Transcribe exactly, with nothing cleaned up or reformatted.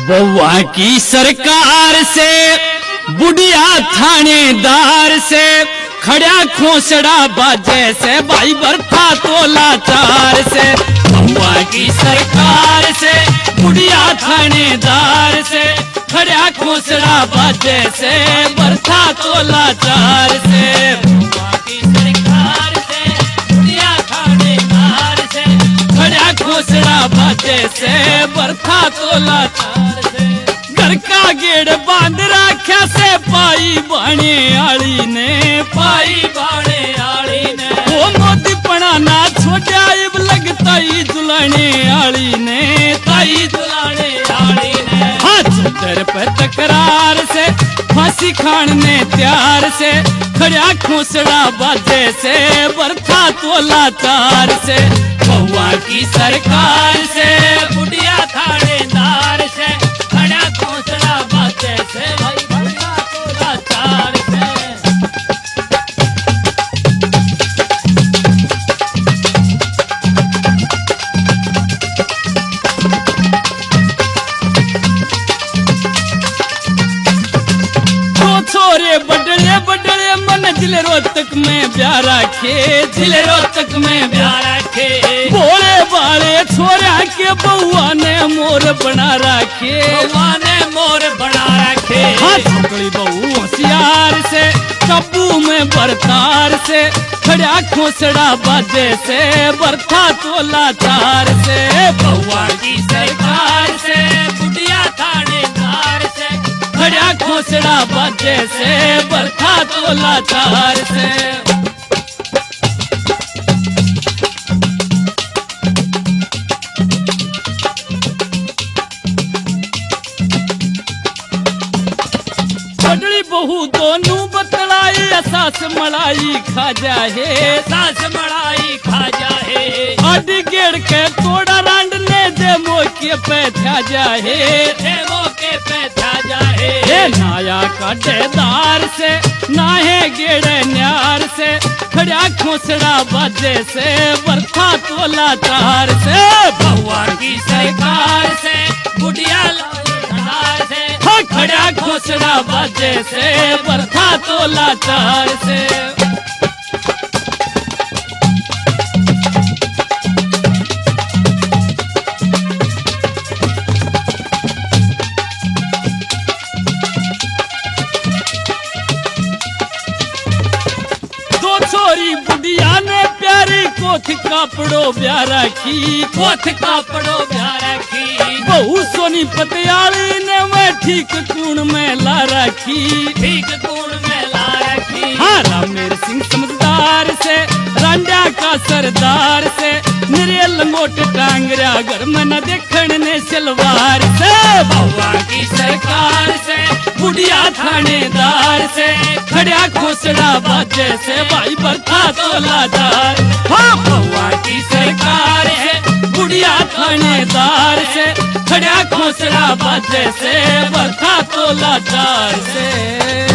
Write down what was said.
बउआ की सरकार से बुढ़िया थानेदार से खड़ा खोसड़ा बाजे से भाई बरथा तो लाचार से। बउआ की सरकार से बुढ़िया थानेदार से खड़ा खोसड़ा बाजे से बरथा तो लाचार से। बउआ की सरकार से बुढ़िया थानेदार से खड़ा खोसड़ा बाजे से बरथा तो लाचार से। घर का गेड़ बांध रखा से पाई बाणे आली ने पाई बाणे आली ने वो मोदी पना ना छोड़ा इब लगता ही दुलाने आली ने ताई दुलाने आली ने। हाथ दर पे तकरार से फांसी खाने त्यार से खड़ा खोसड़ा बाजे से बरथा तो लाचार से। बउआ की सरकार से बुढ़िया थानेदार से खड़ा खोसड़ा बाजे से भाई बरथा तो लाचार से। छोरे बडले बडले मन जिले रोहतक में ब्याह रखे जिले रोहतक में ब्याह रखे भोले वाले छोरा के बउआ ने मोर बना रखे बउआ ने मोर बना रखे। हाँ छोकरी बहू होशियार से काबू में बरतार से खड़ा खोसड़ा बाजे से बरथा तो लाचार से। बउआ की सरकार से बुढ़िया थानेदार से खड़ा खोसड़ा बाजे से बरथा तो लाचार से। बड़ली बहू दोनों बतलाई सास मलाई खा जाए सास मलाई खा जाए अडी गेड़ के तोड़ा रांड ने दे मोके पे था जाए दे मोके पे था जाए। ये नाया काटेदार से नाहे गेड़े न्यार से खड़ा खोसड़ा बाजे से बरथा तो लाचार से। बउआ की सरकार से बुढ़िया थानेदार से खड़ा खोसड़ा बाजे से बरथा तो लाचार से। छोरी बुढ़िया ने प्यारी कोथ कापड़ो ब्याह रखी कोथ कापड़ो ब्याह रखी बहु सोनी पतियाली ने मैं ठीक कूण में ला रखी ठीक कूण में ला रखी। हाँ रामेर सिंह समझदार से रांडा का सरदार से निरे लंगोट टांगरा घर में न देखने ने सलवार से। बउआ की सरकार से बुढ़िया थानेदार से खड़ा खोसड़ा बाजे से भाई बरथा तो लाचार। हाँ बउआ की सरकार है बुढ़िया थानेदार से खड़ा खोसड़ा बाजे से बरथा तो लाचार से।